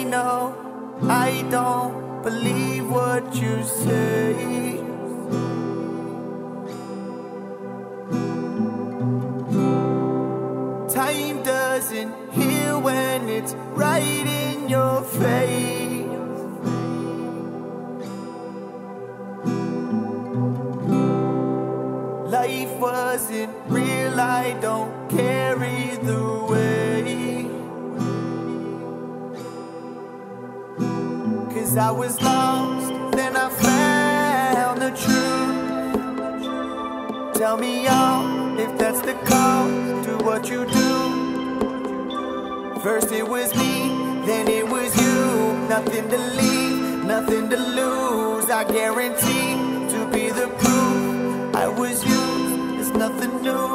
know I don't believe what you say. Time doesn't heal when it's right in your face. Life wasn't real, I don't care either way. 'Cause I was lost, then I found the truth. Tell me all, if that's the cause, do what you do. First it was me, then it was you. Nothing to leave, nothing to lose. I guarantee to be the proof I was used, it's nothing new.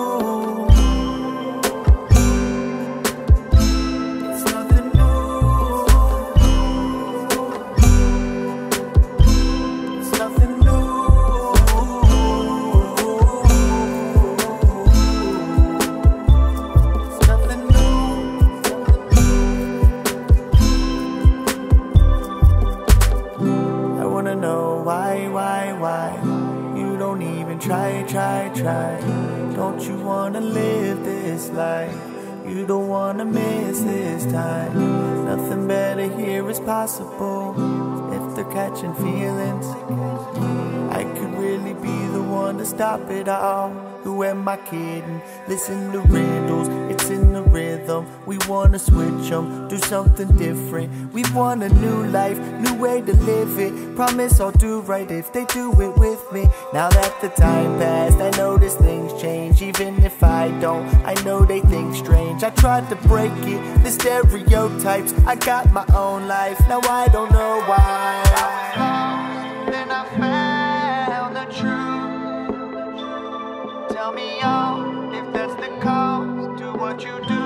It's nothing new. It's nothing new. It's nothing new. I wanna know why you don't even try. Don't you wanna live this life? You don't wanna miss this time. Nothing better here is possible. If they're catching feelings, I could really be the one to stop it all. Who am I kidding? Listen to riddles, it's in the rhythm. We wanna switch them, do something different. We want a new life, new way to live it. Promise I'll do right if they do it with me. Now that the time passed, I notice things change. Even if I don't, I know they think strange. I tried to break it, the stereotypes. I got my own life, now I don't know why. Then I found the truth. Tell me all, if that's the cause, do what you do.